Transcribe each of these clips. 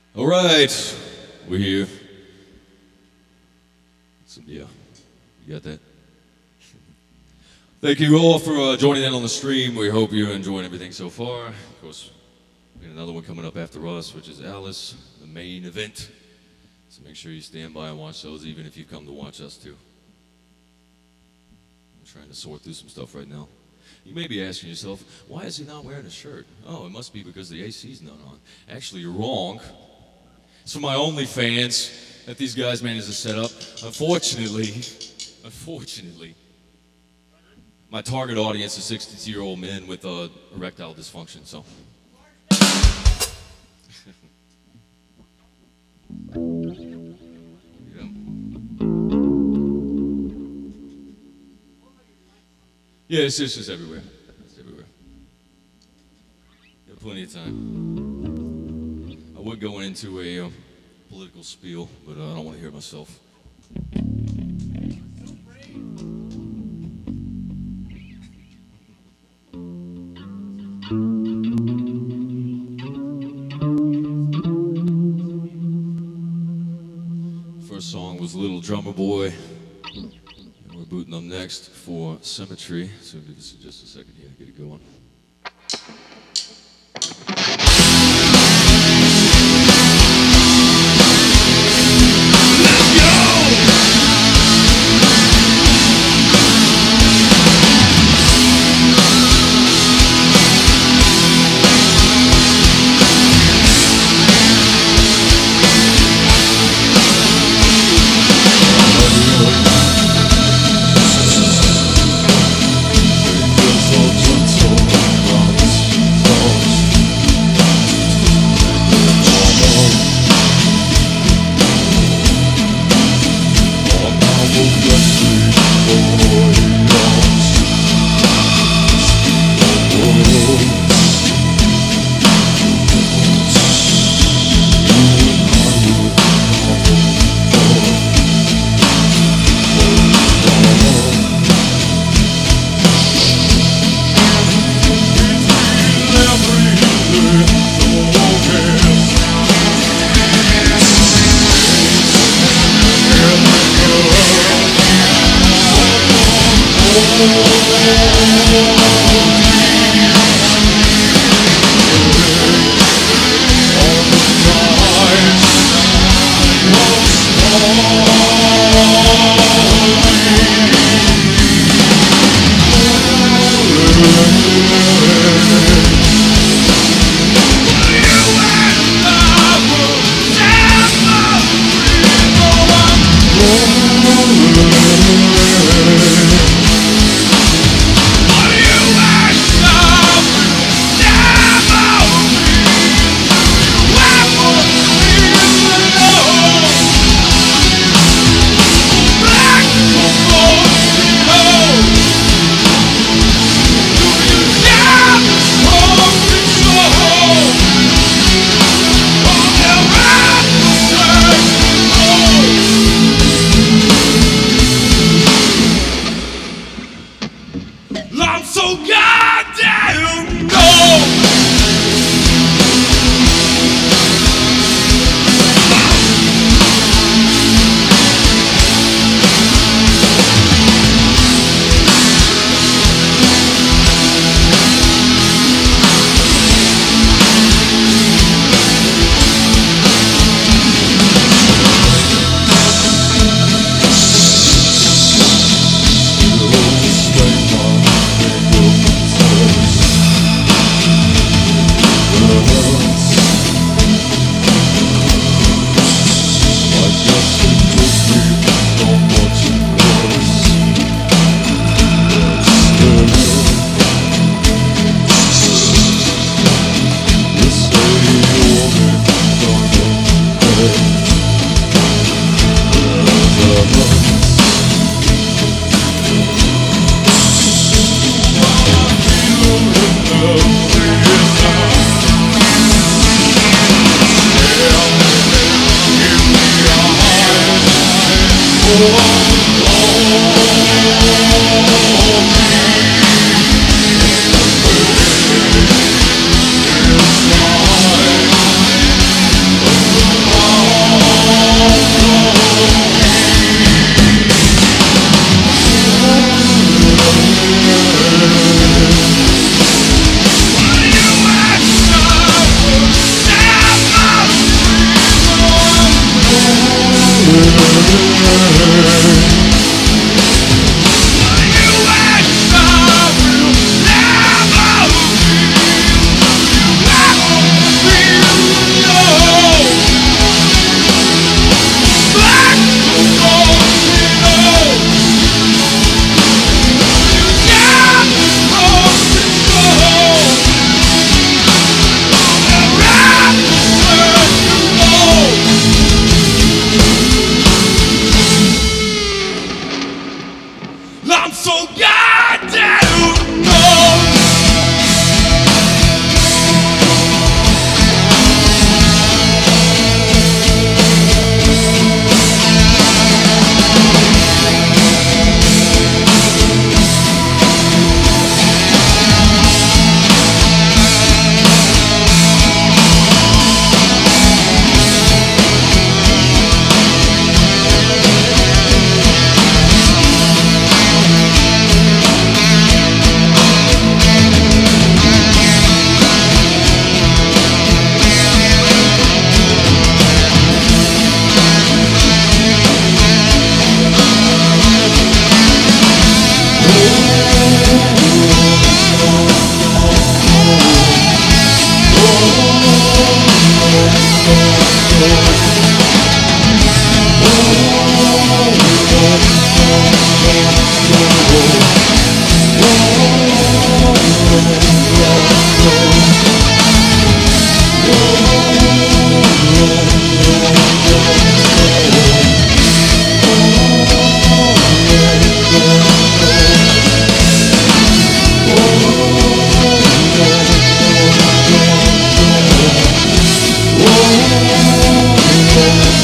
All right, we're here. Yeah, you got that? Thank you all for joining in on the stream. We hope you're enjoying everything so far. Of course, we got another one coming up after us, which is Alice, the main event. So make sure you stand by and watch those, even if you come to watch us too. I'm trying to sort through some stuff right now. You may be asking yourself, why is he not wearing a shirt? Oh, it must be because the AC's not on. Actually, you're wrong. It's for my OnlyFans that these guys managed to set up. Unfortunately, my target audience is 62-year-old men with erectile dysfunction, so. Yeah, it's just everywhere. It's everywhere. You have plenty of time. I would go into a political spiel, but I don't want to hear myself. First song was Little Drummer Boy. We're booting up next for Symmetry, so give us just a second here to get it going.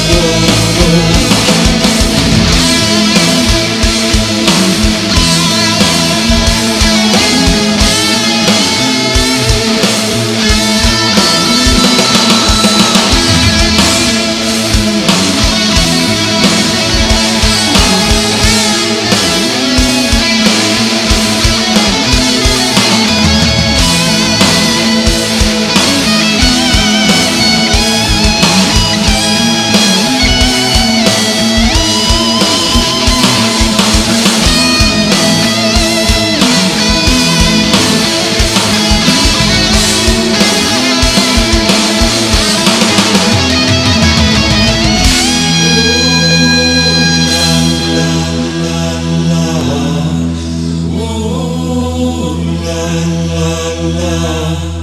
la la la